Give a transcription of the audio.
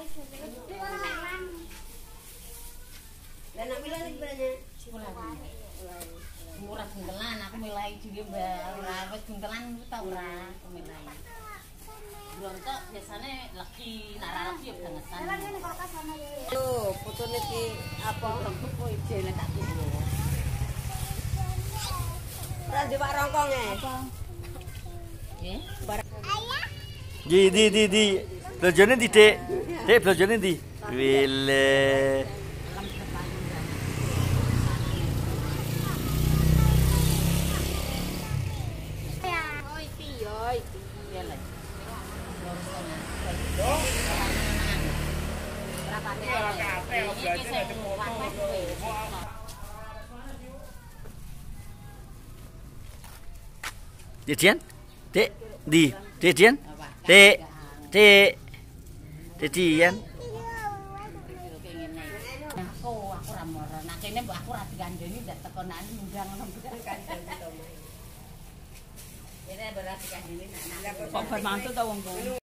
Lah nak milih lagi banyak. Murah buntelan aku milih juga Mbak. Ora wis buntelan ta ora aku milih. Brontok biasanya lagi nara lagi ya bangetan. Loh, fotone iki apa? Kok ijene tak tuku. Ora di Pak Rongkong e. Nggih. Di. Blojone ndi, Dik? Dik, blojone ndi? Wile. Dian? Dek, di. Dian? Dek. Dek. Dian. Aku ora moro. Nah kene mbok aku ora digandeni ndak tekonan ndang ngono kandhani to. Ini berarti kandhani nak. Kok bermantu ta wong